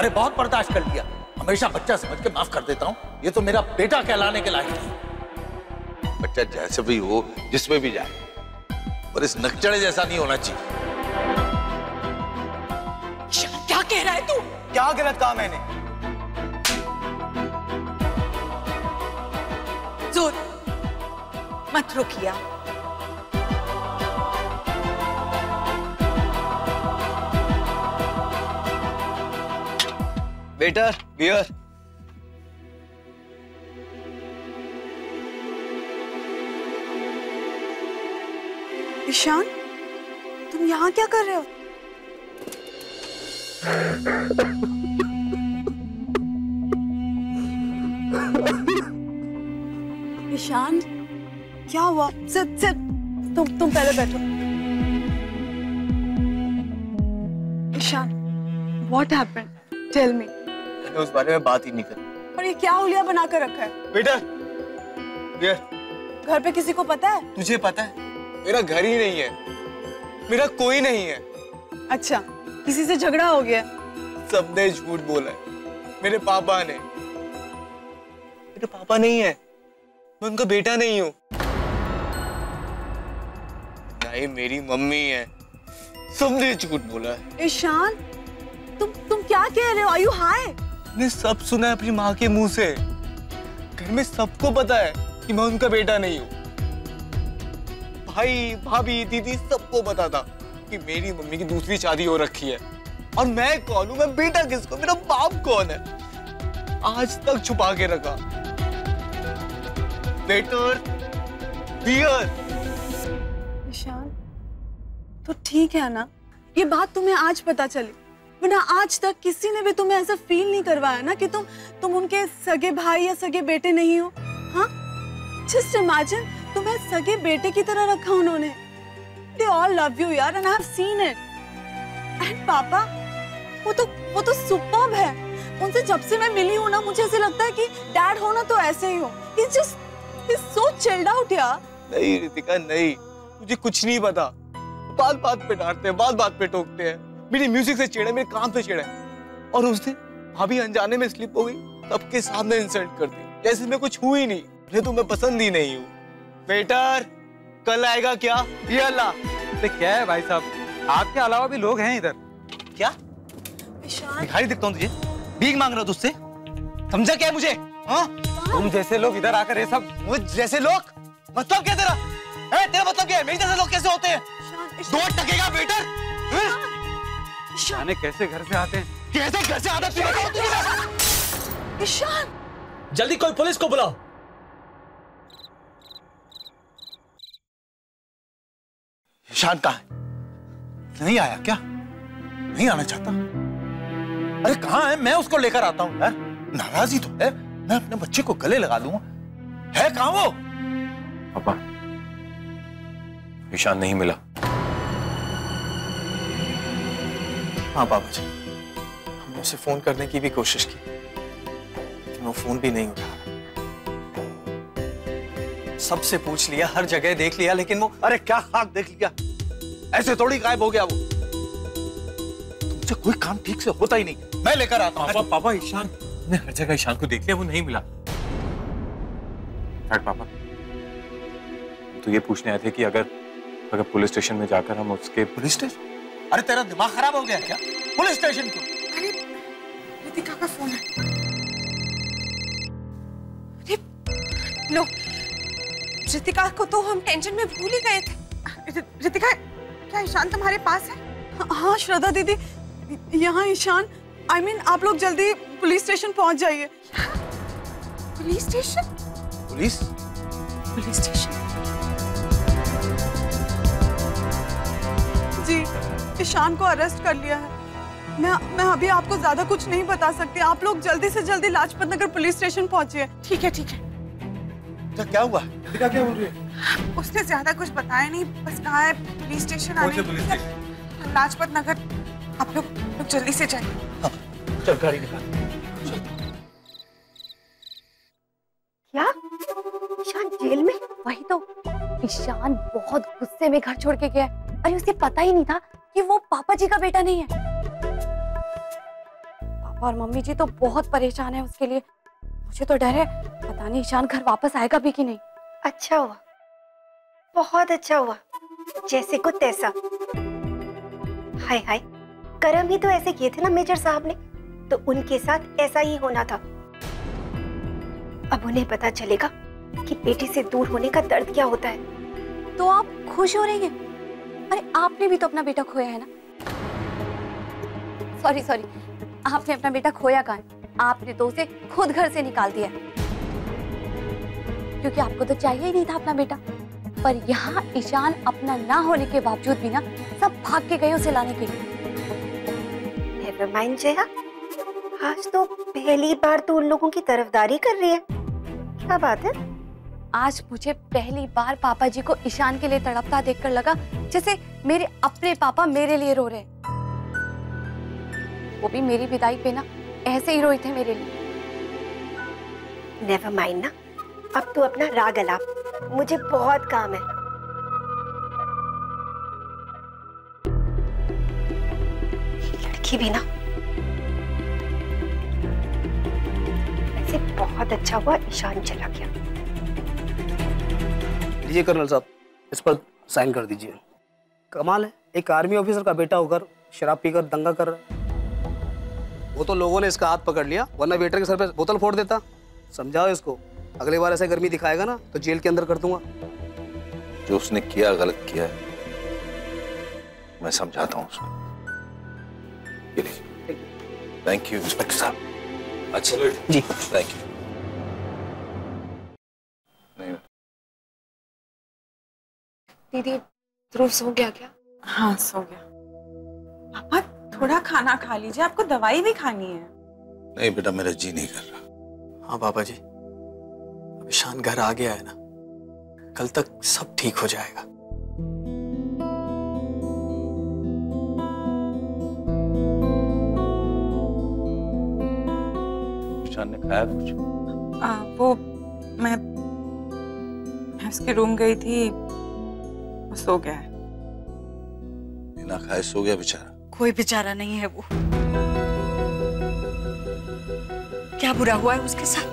अरे बहुत बर्दाश्त कर लिया, हमेशा बच्चा समझ के माफ कर देता हूँ। ये तो मेरा बेटा कहलाने के लायक नहीं। बच्चा जैसे भी हो, जिसमें भी जाए, पर इस नकचड़े जैसा नहीं होना चाहिए। क्या कह रहा है तू? क्या गलत कहा मैंने? जोर मत रुकिया। Waiter, beer. ईशान, तुम यहाँ क्या कर रहे हो? ईशान, क्या हुआ? सिर्फ तुम पहले बैठो। Ishan, what happened? Tell me. मैंने उस बारे में बात ही नहीं करी। और ये क्या हुलिया बना कर रखा है? Waiter, beer. घर पे किसी को पता है? तुझे पता है? मेरा घर ही नहीं है, मेरा कोई नहीं है। अच्छा, किसी से झगड़ा हो गया? सबने झूठ बोला है, मेरे पापा ने। मेरे पापा नहीं है, मैं उनका बेटा नहीं हूँ। नहीं, मेरी मम्मी है। सबने झूठ बोला है। ईशान, तुम क्या कह रहे हो? Are you high? मैंने सब सुना है अपनी माँ के मुंह से। घर में सबको पता है कि मैं उनका बेटा नहीं हूँ। भाई, भाभी, दीदी सबको पता था कि मेरी मम्मी की दूसरी शादी हो रखी है। और मैं कौन हूँ? मैं बेटा किसको? मेरा बाप कौन है? आज तक छुपा के रखा। Waiter, beer. ईशान, तो ठीक है ना? ये बात तुम्हें आज पता चली, वरना आज तक किसी ने भी तुम्हें ऐसा फील नहीं करवाया ना कि तुम उनके सगे भाई या सगे बेटे नहीं हो। हाँ, जस्ट इमेजिन, तुम्हें सगे बेटे की तरह रखा उन्होंने। They all love you यार, and I have seen it. And पापा, वो तो superb है। उनसे जब से मैं मिली हूँ ना, मुझे ऐसे लगता है कि डैड हो ना तो ऐसे ही हो। He's so chilled out यार। नहीं रितिका, नहीं, मुझे कुछ नहीं पता। बात बात पे डांटते हैं, बात बात पे टोकते हैं। मेरी म्यूजिक से चिढ़े, मेरे काम से चिढ़े। और उस दिन भाभी अनजाने में स्लिप हो गई, सबके सामने इंसल्ट कर दी, जैसे मैं कुछ हुई नहीं। मैं तुम्हें पसंद ही नहीं हूँ। वेटर, कल आएगा क्या? ये अल्लाह। क्या है भाई साहब, आपके अलावा भी लोग हैं इधर। क्या भिखारी दिखता हूँ तुझे? भीख मांग रहा हूँ तुझसे? समझा क्या है मुझे? हाँ, तुम जैसे लोग इधर आकर ये सब। वो जैसे लोग मतलब क्या तेरा? है तेरा मतलब क्या है? मेरे जैसे लोग कैसे होते हैं? दो टकेगा वेटर। जाने कैसे घर से आते हैं? कैसे घर से आता है? ईशान, जल्दी कोई पुलिस को बुलाओ। ईशान कहाँ है? नहीं आया क्या? नहीं आना चाहता? अरे कहाँ है? मैं उसको लेकर आता हूँ यार। नाराज ही तो है। मैं अपने बच्चे को गले लगा दूंगा। है कहाँ वो? पापा, ईशान नहीं मिला। हाँ बाबा जी, हमने उसे फोन करने की भी कोशिश की, लेकिन वो फोन भी नहीं उठा रहा। सबसे पूछ लिया, हर जगह देख लिया, लेकिन वो। अरे क्या खाक देख लिया? ऐसे थोड़ी गायब हो गया वो। तुमसे कोई काम ठीक से होता ही नहीं। मैं लेकर आता हूँ। पापा, ईशान ने हर जगह ईशान को देख लिया, वो नहीं मिला। पापा, तो ये पूछने आए थे कि अगर पुलिस स्टेशन में जाकर हम उसके। Police station? अरे तेरा दिमाग खराब हो गया क्या? पुलिस स्टेशन क्यों? अरे रितिका का फोन है। अरे लो, रितिका को तो हम टेंशन में भूल ही गए थे। रितिका, क्या ईशान तुम्हारे पास है? हाँ श्रद्धा दीदी, यहाँ ईशान। I mean, आप लोग जल्दी पुलिस स्टेशन पहुंच जाइए। Police station? Police station? जी, ईशान को अरेस्ट कर लिया है। मैं अभी आपको ज्यादा कुछ नहीं बता सकती। आप लोग जल्दी से जल्दी लाजपत नगर पुलिस स्टेशन पहुंचिए। ठीक है। क्या हुआ? क्या बोल रही है? उसने ज्यादा कुछ बताया नहीं, बस कहा है पुलिस स्टेशन आने। लाजपत नगर। आप लोग जल्दी से जाइए। हाँ, चल गाड़ी निकाल। क्या? ईशान जेल में? वही तो, ईशान बहुत गुस्से में घर छोड़ के गया। अरे उसे पता ही नहीं था कि वो पापा जी का बेटा नहीं है। और मम्मी जी तो बहुत परेशान है उसके लिए। मुझे तो डर है, पता नहीं ईशान घर वापस आएगा भी कि नहीं। अच्छा हुआ, बहुत अच्छा हुआ, जैसे को तैसा। हाय हाय, कर्म ही तो ऐसे किए थे ना मेजर साहब ने, तो उनके साथ ऐसा ही होना था। अब उन्हें पता चलेगा कि बेटी से दूर होने का दर्द क्या होता है। तो आप खुश हो रही हैं? अरे आपने भी तो अपना बेटा खोया है ना। सॉरी सॉरी, आपने अपना बेटा खोया कहाँ है? आपने तो उसे खुद घर से निकाल दिया, क्योंकि आपको तो चाहिए ही नहीं था अपना बेटा। पर यहाँ ईशान अपना ना होने के बावजूद भी ना सब भाग के गए उसे लाने के लिए। नेवर माइंड जया, आज तो पहली बार तू उन लोगों की तरफदारी कर रही है, क्या बात है? आज मुझे पहली बार पापा जी को ईशान के लिए तड़पता देखकर लगा जैसे मेरे अपने पापा मेरे लिए रो रहे। वो भी मेरी विदाई पे ना ऐसे ही रोए थे मेरे लिए। नेवर माइंड ना, अब तू अपना राग अलाप, मुझे बहुत काम है। लड़की भी ना, ऐसे बहुत अच्छा हुआ ईशान चला गया। लीजिए कर्नल साहब, इस पर साइन कर दीजिए। कमाल है, एक आर्मी ऑफिसर का बेटा होकर शराब पीकर दंगा कर रहा है। वो तो लोगों ने इसका हाथ पकड़ लिया, वरना वेटर के सर पे बोतल फोड़ देता। समझाओ इसको, अगली बार ऐसे गर्मी दिखाएगा ना तो जेल के अंदर कर दूंगा। जो उसने किया गलत किया है, मैं समझाता हूँ उसको। ये लीजिए। थैंक यू इंस्पेक्टर साहब। अच्छा जी थैंक यू। नहीं दीदी, ध्रुव सो गया क्या? हाँ सो गया। पापा थोड़ा खाना खा लीजिए, आपको दवाई भी खानी है। नहीं बेटा, मेरा जी नहीं कर रहा। हाँ पापा जी, अब ईशान घर आ गया है ना, कल तक सब ठीक हो जाएगा। ईशान ने खाया कुछ? वो मैं उसके रूम गई थी, वो सो गया है। बिना खाए सो गया बेचारा? कोई बेचारा नहीं है वो। क्या बुरा हुआ है उसके साथ?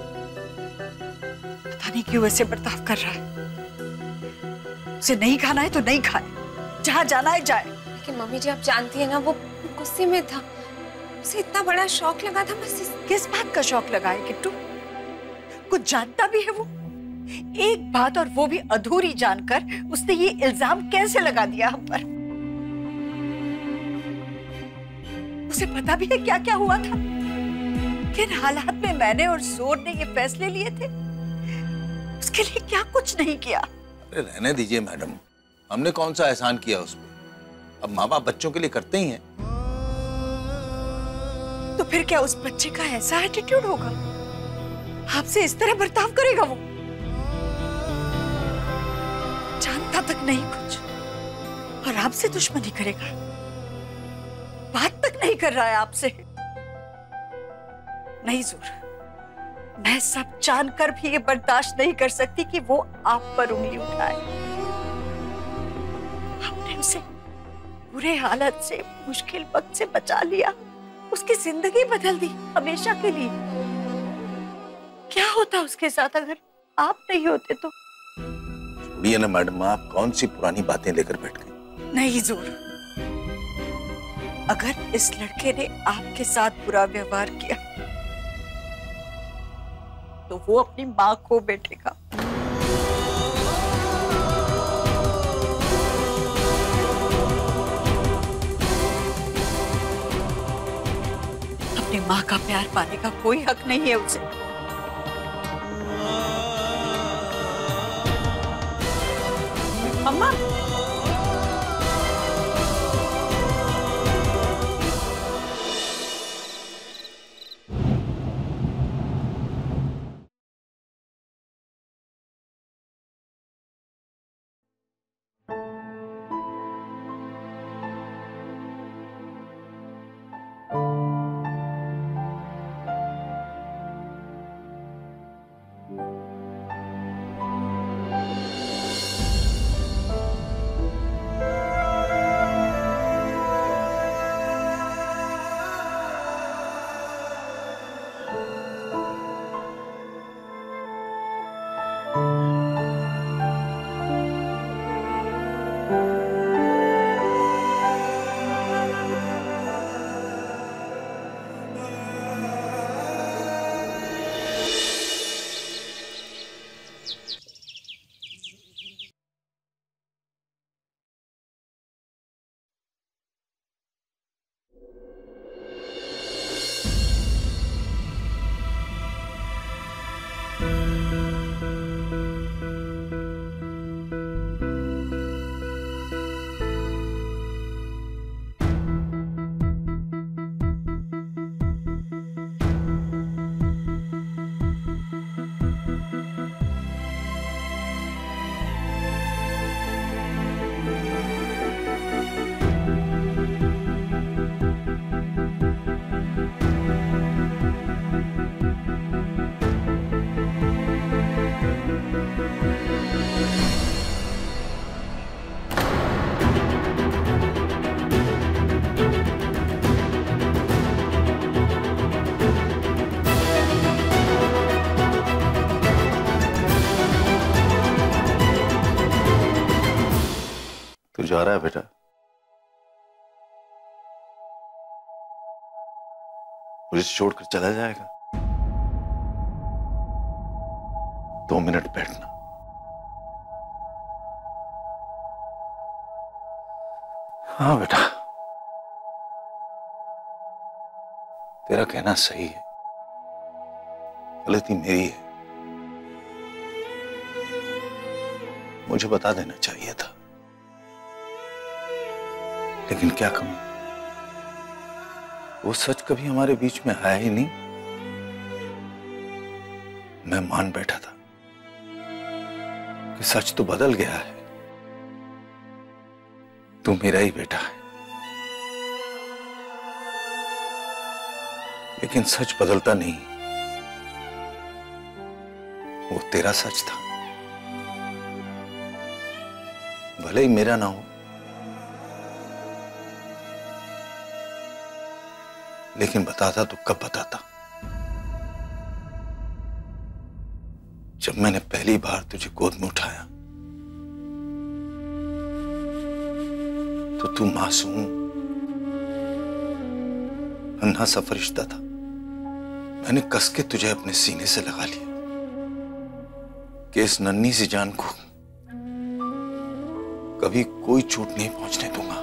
पता नहीं क्यों ऐसे बर्ताव कर रहा है। उसे नहीं खाना है तो नहीं खाए, जहां जाना है जाए। लेकिन मम्मी जी, आप जानती है ना, वो गुस्से में था, उसे इतना बड़ा शौक लगा था। बस किस बात का शौक लगा है किट्टू? कुछ जानता भी है वो? एक बात और वो भी अधूरी जानकर उसने ये इल्जाम कैसे लगा दिया हम पर? उसे पता भी है क्या क्या हुआ था, किन हालात में मैंने और जोर ने ये फैसले लिए थे। उसके लिए क्या कुछ नहीं किया। अरे रहने दीजिए मैडम, हमने कौन सा एहसान किया उस पर? अब माँ बाप बच्चों के लिए करते ही हैं। तो फिर क्या उस बच्चे का ऐसा एटीट्यूड होगा? आपसे इस तरह बर्ताव करेगा वो? जानता तक नहीं कुछ और आपसे दुश्मनी करेगा, बात तक नहीं कर रहा है आपसे। नहीं जोर, मैं सब जानकर भी ये बर्दाश्त नहीं कर सकती कि वो आप पर उंगली उठाए। आपने उसे बुरे हालत से, मुश्किल वक्त से बचा लिया, उसकी जिंदगी बदल दी हमेशा के लिए। क्या होता उसके साथ अगर आप नहीं होते तो? छोड़िए ना मैडम, आप कौन सी पुरानी बातें लेकर बैठ गई? नहीं जोर, अगर इस लड़के ने आपके साथ बुरा व्यवहार किया तो वो अपनी मां को बैठेगा। अपनी मां का प्यार पाने का कोई हक नहीं है उसे। अम्मा, जा रहा है बेटा? मुझे छोड़कर चला जाएगा? 2 मिनट बैठना। हाँ बेटा, तेरा कहना सही है, गलती मेरी है। मुझे बता देना चाहिए था, लेकिन क्या कहूं, वो सच कभी हमारे बीच में आया ही नहीं। मैं मान बैठा था कि सच तो बदल गया है, तू मेरा ही बेटा है। लेकिन सच बदलता नहीं, वो तेरा सच था, भले ही मेरा ना हो, लेकिन बताता तो कब बताता? जब मैंने पहली बार तुझे गोद में उठाया तो तू मासूम अन्हा सा फरिश्ता था। मैंने कस के तुझे अपने सीने से लगा लिया कि इस नन्ही सी जान को कभी कोई चोट नहीं पहुंचने दूंगा।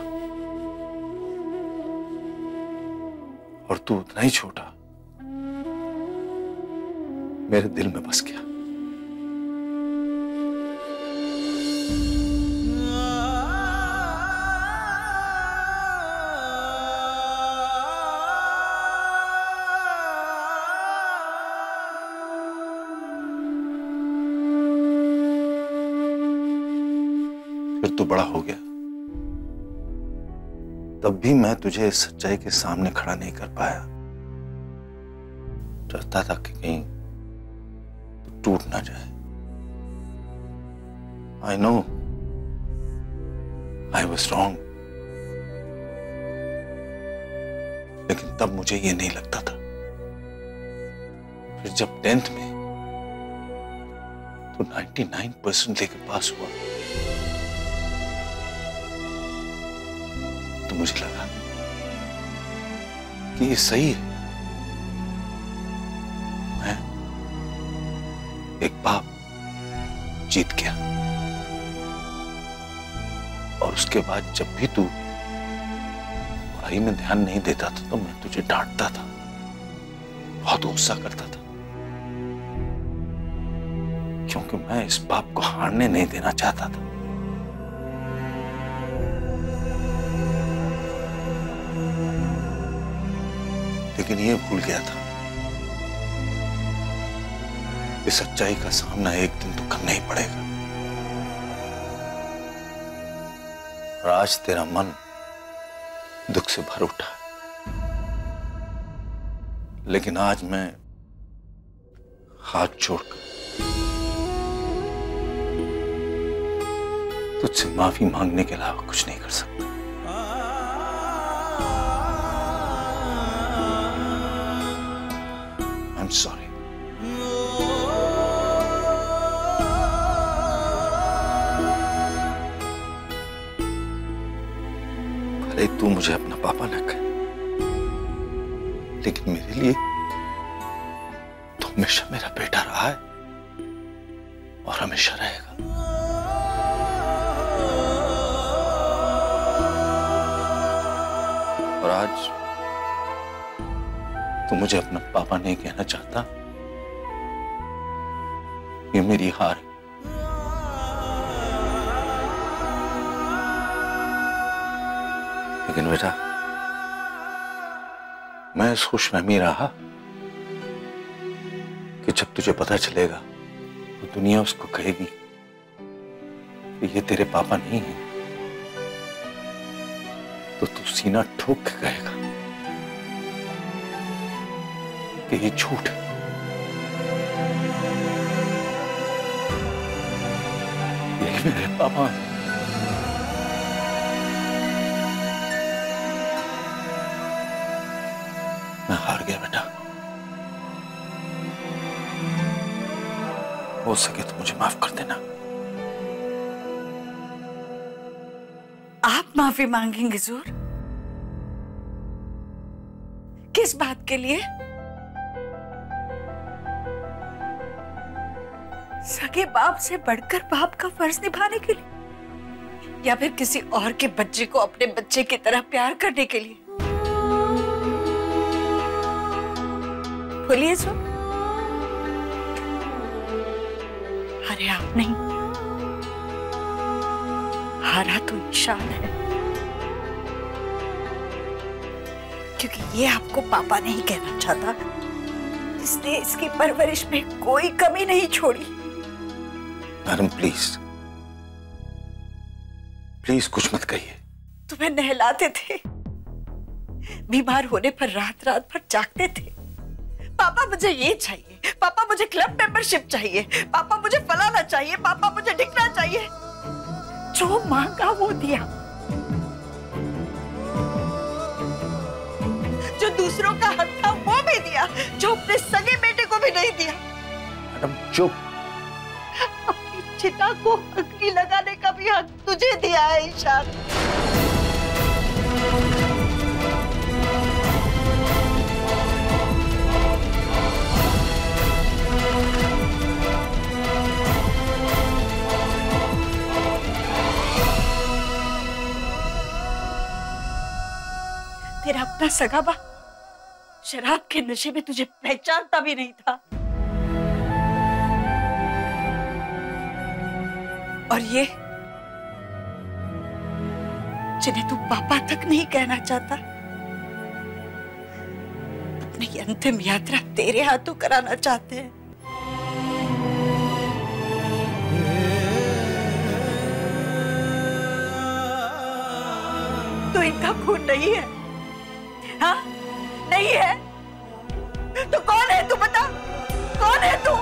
और तू उतना ही छोटा मेरे दिल में बस गया। फिर तू बड़ा हो गया, तब भी मैं तुझे इस सच्चाई के सामने खड़ा नहीं कर पाया। डरता था कि कहीं तू टूट ना जाए। I know I was wrong, लेकिन तब मुझे ये नहीं लगता था। फिर जब 10th में तो 99% लेके पास हुआ तो मुझे लगा कि ये सही है। मैं एक बाप जीत गया। और उसके बाद जब भी तू पढ़ाई में ध्यान नहीं देता था तो मैं तुझे डांटता था, बहुत गुस्सा करता था, क्योंकि मैं इस बाप को हारने नहीं देना चाहता था। लेकिन ये भूल गया था कि सच्चाई का सामना एक दिन तो करना ही पड़ेगा। और आज तेरा मन दुख से भर उठा, लेकिन आज मैं हाथ जोड़कर तुझसे माफी मांगने के अलावा कुछ नहीं कर सकता। I'm sorry. भले तू मुझे अपना पापा न कहे, लेकिन मेरे लिए तू हमेशा मेरा बेटा रहा है और हमेशा रहेगा। और आज तू मुझे अपना पापा नहीं कहना चाहता, ये मेरी हार है। लेकिन बेटा, मैं इस खुशफहमी रहा कि जब तुझे पता चलेगा तो दुनिया उसको कहेगी कि ये तेरे पापा नहीं है, तो तू सीना ठोक के कहेगा कि ये झूठ है। ये मेरे पापा हैं। मैं हार गया बेटा, हो सके तो मुझे माफ कर देना। माफी मांगेंगे जोर? किस बात के लिए? सगे बाप से बढ़कर बाप का फर्ज निभाने के लिए, या फिर किसी और के बच्चे को अपने बच्चे की तरह प्यार करने के लिए? बोलिए जोर। अरे आप नहीं, हारा तो ईशान है, क्योंकि ये आपको पापा नहीं कहना चाहता, इसने इसकी परवरिश में कोई कमी नहीं छोड़ी। मैडम प्लीज प्लीज कुछ मत कहिए। तुम्हें नहलाते थे, बीमार होने पर रात रात भर जागते थे। पापा मुझे ये चाहिए, पापा मुझे क्लब मेंबरशिप चाहिए, पापा मुझे फलाना चाहिए, पापा मुझे ढिकना चाहिए। जो मांगा वो दिया, जो दूसरों का हक था वो भी दिया, जो अपने सगे बेटे को भी नहीं दिया। मैडम चुप। अपनी चिता को अग्नि लगाने का भी हक तुझे दिया है ईशान। तेरा अपना सगा बा शराब के नशे में तुझे पहचानता भी नहीं था, और ये जिन्हें तू पापा तक नहीं कहना चाहता, अपनी अंतिम यात्रा तेरे हाथों कराना चाहते हैं। तो इनका खून नहीं है? हाँ, नहीं है? तो कौन है तू? बता, कौन है तू?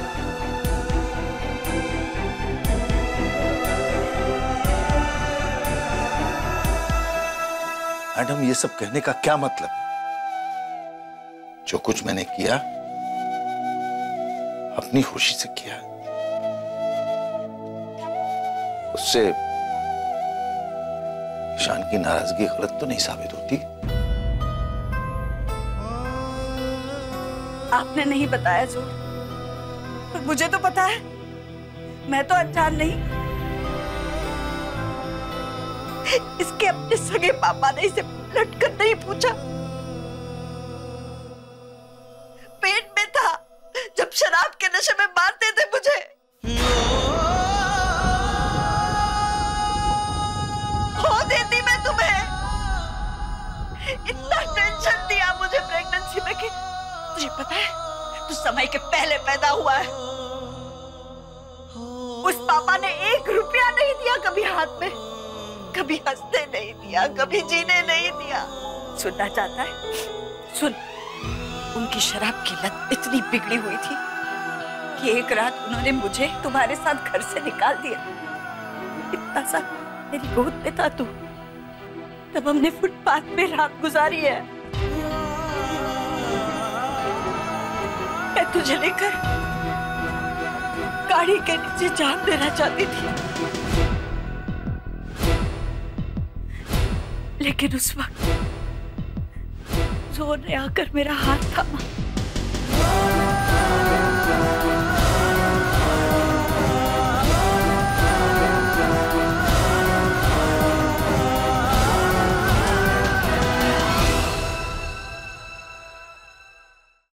मैडम ये सब कहने का क्या मतलब? जो कुछ मैंने किया अपनी खुशी से किया, उससे ईशान की नाराजगी गलत तो नहीं साबित होती? आपने नहीं बताया जोर, पर मुझे तो पता है, मैं तो अनजान नहीं। इसके अपने सगे पापा ने इसे लटकर नहीं पूछा, पेट में था जब शराब के नशे में मारते थे मुझे। खो देती मैं तुम्हें। इतना टेंशन दिया मुझे प्रेगनेंसी में कि तुझे पता है तू समय के पहले पैदा हुआ है। उस पापा ने 1 रुपया नहीं दिया कभी हाथ में, कभी हंसने नहीं दिया, कभी जीने नहीं दिया। सुनना चाहता है? सुन, उनकी शराब की लत इतनी बिगड़ी हुई थी कि एक रात उन्होंने मुझे तुम्हारे साथ घर से निकाल दिया। इतना सा मेरी गोद में था तू, तब हमने फुटपाथ पे रात गुजारी है। मैं तुझे लेकर गाड़ी के नीचे जान देना चाहती थी, लेकिन उस वक्त जोर ने आकर मेरा हाथ थामा।